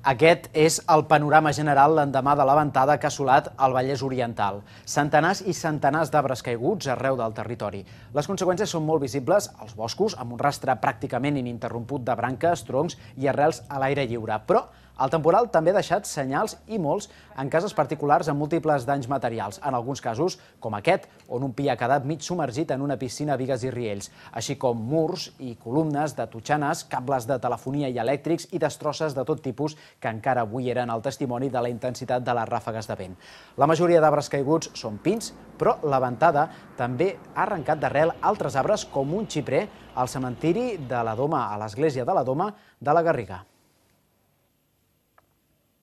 Aquest és el panorama general l'endemà de la ventada que ha assolat el Vallès Oriental. Centenars i centenars d'arbres caiguts arreu del territori. Les conseqüències són molt visibles als boscos, amb un rastre pràcticament ininterromput de branques, troncs i arrels a l'aire lliure. Però el temporal també ha deixat senyals i molts en cases particulars amb múltiples danys materials, en alguns casos com aquest, on un pi ha quedat mig submergit en una piscina a bigues i riells, així com murs i columnes de totxanes, cables de telefonia i elèctrics i destrosses de tot tipus que encara avui eren el testimoni de la intensitat de les ràfegues de vent. La majoria d'arbres caiguts són pins, però la ventada també ha arrencat d'arrel altres arbres com un xiprer al cementiri de la Doma, a l'església de la Doma de la Garriga.